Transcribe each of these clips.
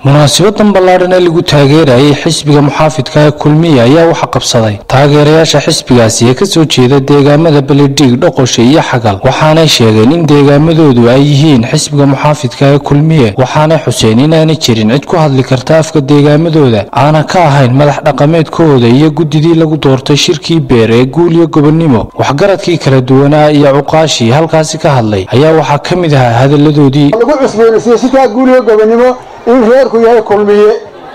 munaasabaddan ballaaran ee lagu taageerayay xisbiga muxaafidka ee kulmiye ayaa waxa qabsaday taageerayaasha xisbigaasi ee ka soo jeeda deegaamada Beledhig, Dhoqosho iyo Xagal, waxaanay sheegeen in deegaamadoodu ay yihiin xisbiga muxaafidka ee kulmiye, waxaanay xuseen inaanay jirin cid ku hadli karta afka deegaamadooda aana ka ahayn madax dhaqameedkooda iyo gudidii lagu doortay shirkii beer ee guul iyo gobonnimo. waxgaradkii kala duwanaa iyo cuqaashii halkaasi ka hadlay ayaa waxaa ka mid ahaa hadalladoodii lagu cusboonaysiiyay shirka guul iyo gobonnimo in reerku yahay kulmiye.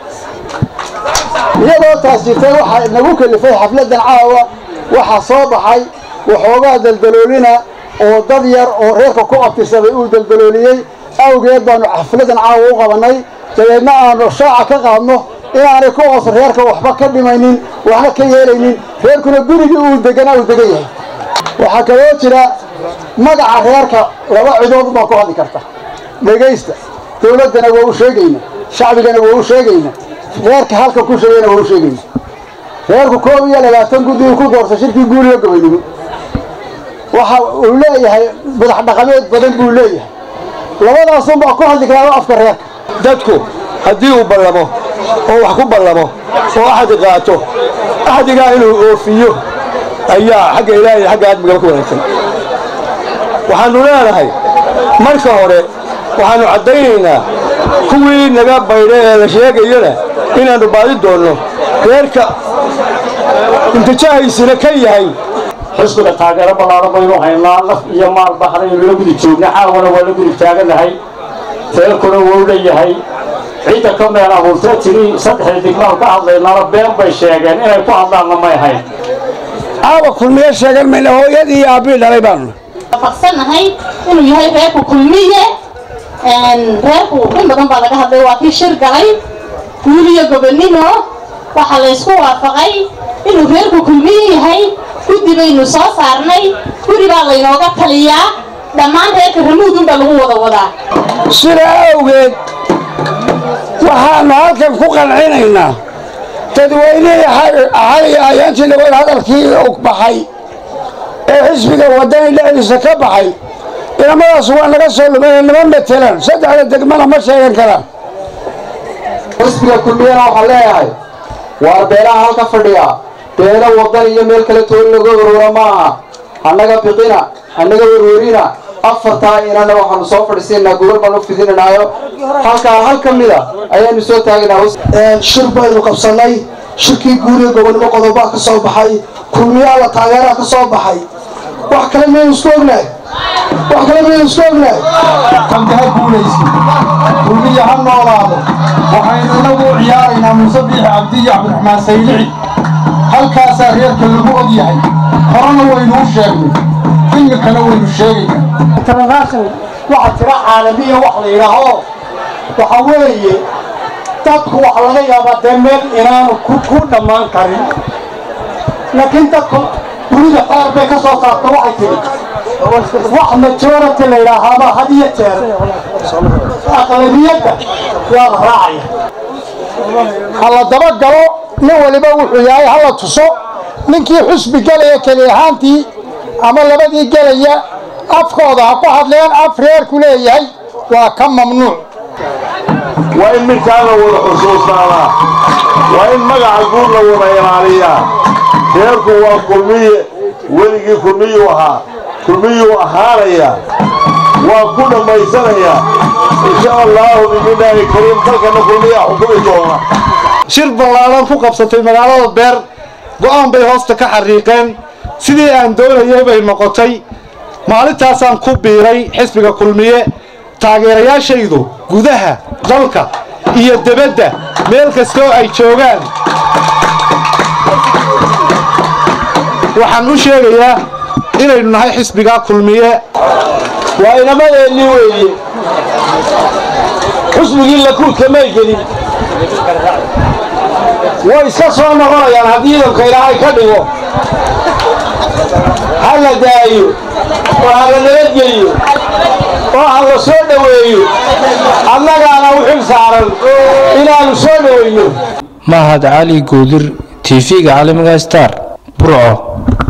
iyadoo taas jirtay waxa nagu kalifay xafladan caawa waxa soo baxay waxoogaa daldaloolina oo dad yar oo reerka ku abtirsaday uu daldalooliyay awgeed baanu xafladan caawa u qabanay dabeedna aanu shaaca ka qaadno inaanay ku hoos reerka waxba ka dhimaynin waxna ka yeelaynin reerkuna gurigii uu degan yahay. waxaa kaloo jira magaca reerka laba cidood baa ku hadli karta. dhegaysta, dawladana waa u sheegayna, shacbigana waa u sheegayna, reerka halka ku sheegayna waa u sheegayna. reerku 21 guddiga ku doortay shirkii guul iyo gobonnimo waxa uu leeyahay madax dhaqameed badan buu leeyahay. labadaas baa ku hadli kara afka reerka. dadku haddii uu ballamo oo wax ku ballamo oo axad qaato axadiga inuu oofiyo ayaa xagga ilaahay xagga aadmiga ku wanaagsan. waxaanu leenahay marka hore waxaanu cadaynaynaa kuwii naga baydhay ee la sheegayana inaanu baadi doonno reerka intijahaysina ka yahay. xisbiga taageero ballaaran baynu haynaa, naf iyo maal baxraynu la gudi joogna, caawana waa la gudi taaganahay. reerkuna wuu leeyahay ciidda ka meel abuurtee tiri saddexda degmaal ka hadlaynana been bay sheegeen, inay ku hadlaanna may ahayn. caawa kulmiye sheegan mayna, hooyadii iyo aabbii dhalay baanu faqsanahay inuu yahay reerku kulmiye. reerku in badan baa laga hadlay, waa kii shir galay guul iyo gobonnimo. waxaa la isku waafaqay inuu reerku kulmiye yahay. guddi baynu soo saarnay, guri baa laynooga taliyaa, dhammaan reerka ramuudun baa lagu wada wadaa. sidaa awgeed waxaanu halkan ku qancinaynaa dadweynihii xali ayaantii dhaweyd hadalkii og baxay ee xisbiga wadani dhexdiisa ka baxay. inamadaas waa naga soo lumeen, nima matelan, saddexda degmana ma sheegan karaan. xisbiga kulmiyana waxaan leeyahay waar beelaha halka fadhiya beela wadan iyo meel kale toon laga warwara maaha. annaga biqina, annaga warwarina, afartaa inana waxaanu soo fadhiisanaa gobol baan u fidinanaayo. halkaa hal ka mida ayaanu soo taaganaa. shir baynu qabsanay, shirkii guul iyo gobonnimo qodobaa ka soo baxay, kulmiyaa la taageeraa ka soo baxay. wax kale miyaynu isku ognahay? tanka ha guulaysi, kulmiya ha noolaado. waxaynu inagu ciyaaraynaa muuse biixi cabdi iyo cabdiraxmaan saylici. halkaasaa reerka lagu og yahay. horena waynu u sheegnay, imikana waynu sheegaynaa. international waxa tira caalamiya wax la yidhaaho waxa weeye dadku waxa laga yaabaa dee meel inaanu ku dhammaan karin, laakiin dadku dunida qaar bay ka soo saarta waxay tiri wax majority la yidhaahaaba had iyo jeer aqlabiyadda waa la raacaya. hala dabagalo, nin waliba wuxuu yahay hala tuso. ninkii xusbi galaya keli ahaantii ama labadii galaya afkooda ha ku hadleen, af reerku leeyahay waa ka mamnuuc. waa in midkaan la wada xusuustaanaa, waa in magaca guud la wada ilaaliyaa. reerku waa kulmiye, weligii kulmiyuu ahaa, kulmiyuu ahaanayaa, waa ku dhammaysanayaa insha allahu bimillaahi kariim. dalkana kulmiyaa xukumi doona. shir ballaaran ku qabsatay magaalada beer, go'aan bay hoosta ka xariiqeen, sidii aan doonayay bay noqotay. maalintaasaan ku biiray xisbiga kulmiye. taageerayaashaydu gudaha dalka iyo dibadda meel kastoo ay joogaan waxaan u sheegayaa inaynu nahay xisbiga kulmiye. waa inamadeenii weeye, xusbigii lakuudka may gelin. way iska soo noqonayaan haddii ciidanka ilaahay ka dhigo. ha la daayo oo ha la nabadgeliyo oo ha la soo dhoweeyo. annagaana u xil saaran inaanu soo dhoweyno. mahad cali goodir, TV-ga caalamiga Star, Burco.